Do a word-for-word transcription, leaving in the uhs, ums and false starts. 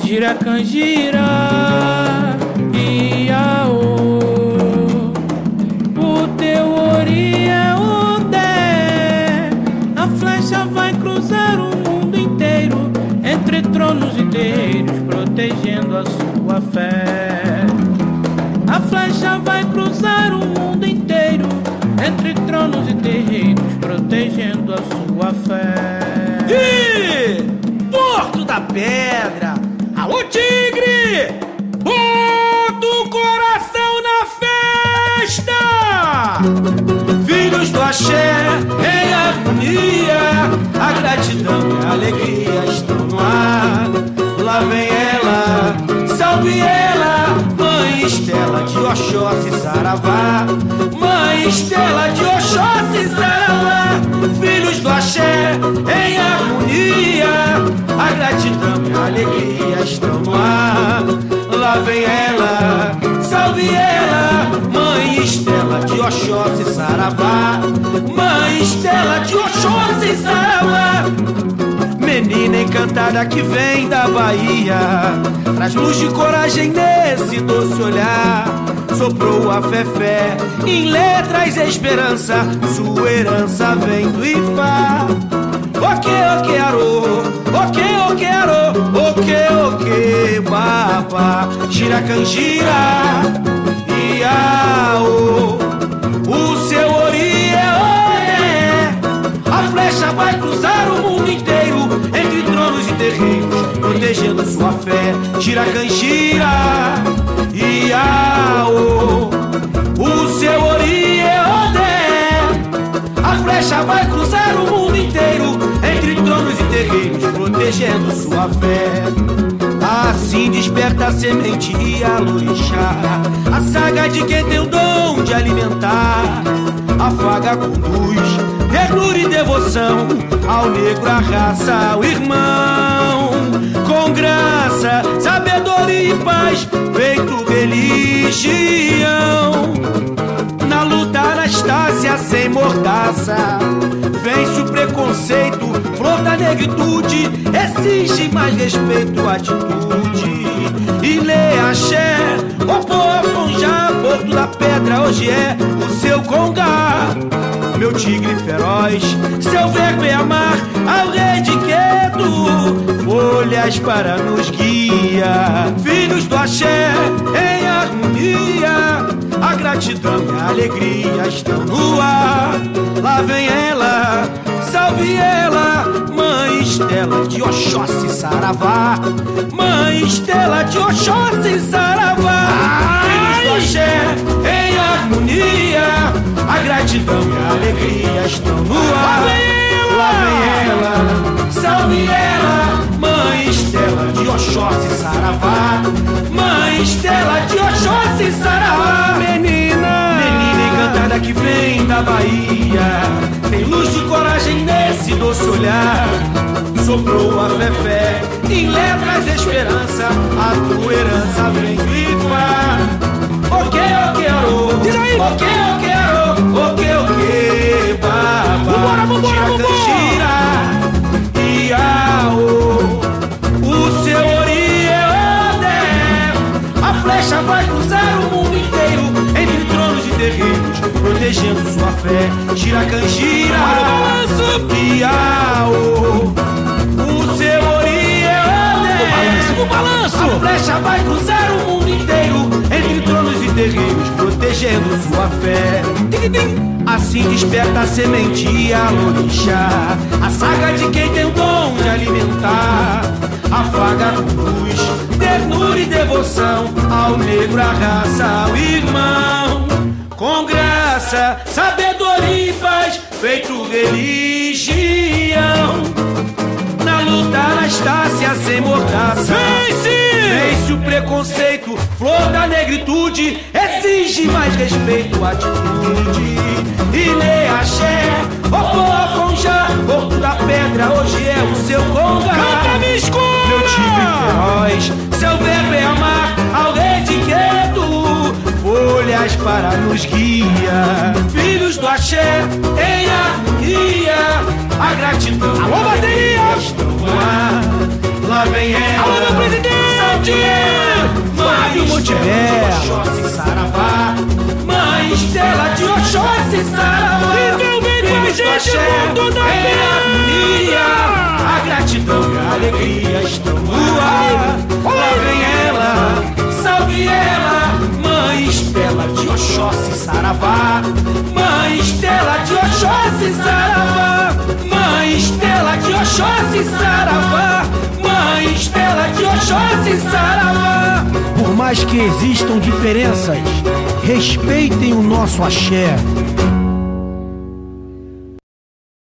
gira canjira, iaô. O teu ori é o dé. A flecha vai cruzar o mundo inteiro, entre tronos e terreiros, protegendo a sua fé. A flecha vai cruzar o mundo inteiro, entre tronos e terreiros, protegendo a sua fé. E Porto da Pedra, alô tigre, bota o coração na festa. Filhos do axé em harmonia, a gratidão e a alegria estão no ar. Lá vem ela, salve ela, Mãe Estela de Oxóssi Saravá. Mãe Estela de Oxóssi Saravá. Filhos do axé em harmonia, a gratidão e a alegria estão no ar. Lá vem ela, salve ela, Mãe Estela de Oxóssi Saravá. Mãe Estela de Oxóssi Saravá. Menina encantada que vem da Bahia, traz luz de coragem nesse doce olhar. Soprou a fé-fé, em letras esperança, sua herança vem do Ifá. O que, o que, arô, o que, o que, arô, o que, o que, baba, gira canjira, iaô. O seu ori é olé. A flecha vai cruzar o mundo inteiro, entre tronos e terreiros, protegendo sua fé. Gira canjira, iaô. O seu ori é olé. A flecha vai cruzar o mundo inteiro, entre tronos e terreiros, protegendo sua fé. Assim desperta a semente e a lorixá, a saga de quem tem o dom de alimentar. Afaga com luz, ternura e devoção, ao negro a raça, ao irmão. Com graça, sabedoria e paz, feito religião. Na luta Anastácia sem mordaça, vence o preconceito, flor da negritude, exige mais respeito, atitude. E lê axé, o Poafonjá, Porto da Pedra hoje é o seu congá. Meu tigre feroz, seu verbo é amar ao rei de Quedo, folhas para nos guiar. Filhos do axé em harmonia, a gratidão e a alegria estão no ar. Lá vem ela, salve ela, Mãe Estela de Oxóssi Saravá. Mãe Estela de Oxóssi Saravá. Filhos do axé em harmonia, a gratidão e a alegria estão no ar. Lá vem ela, salve ela, Mãe Estela de Oxóssi Saravá. Mãe Estela de Oxóssi Saravá. Menina, menina encantada que vem da Bahia, tem luz de coragem nesse doce olhar. Soprou a fé-fé, em letras esperança, a tua herança vem do Ifá. O que, o que, arô, diz aí. O que, o que, arô, o que, o que, baba, vambora, vambora, vambora. Iaô. O seu ori é odé. A flecha vai cruzar o mundo inteiro, entre tronos e terreiros, protegendo sua fé. Gira canjira, iaô. O seu ori é odé. O balanço, a flecha vai cruzar o mundo inteiro, entre tronos e terreiros, protegendo sua fé. Assim desperta a semente e a lorixá, a saga de quem tem o dom de alimentar. Afaga com luz, ternura e devoção, ao negro a raça, ao irmão. Com graça, sabedoria e paz, feito religião. Na luta Anastácia sem mordaça, vence! Vence o preconceito, flor da negritude, exige mais respeito, atitude. E lê axé, o Poafonjá, Porto da Pedra hoje é o seu congá. Canta, me escuta! Meu tigre feroz, seu verbo é amar ao rei de Quedo, folhas para nos guiar. Filhos do axé em harmonia, a gratidão. Alô, bateria! Lá vem ela. Alô, meu presidente! Estela de Oxóssi, saravá. Então vem com a gente, mundo da harmonia, a gratidão e a alegria estão no ar. Lá vem ela, salve ela, Mãe Estela de Oxóssi, saravá. Mãe Estela de Oxóssi, saravá. Mãe Estela de Oxóssi, saravá. Mãe Estela de Oxóssi, saravá. Por mais que existam diferenças, respeitem o nosso axé.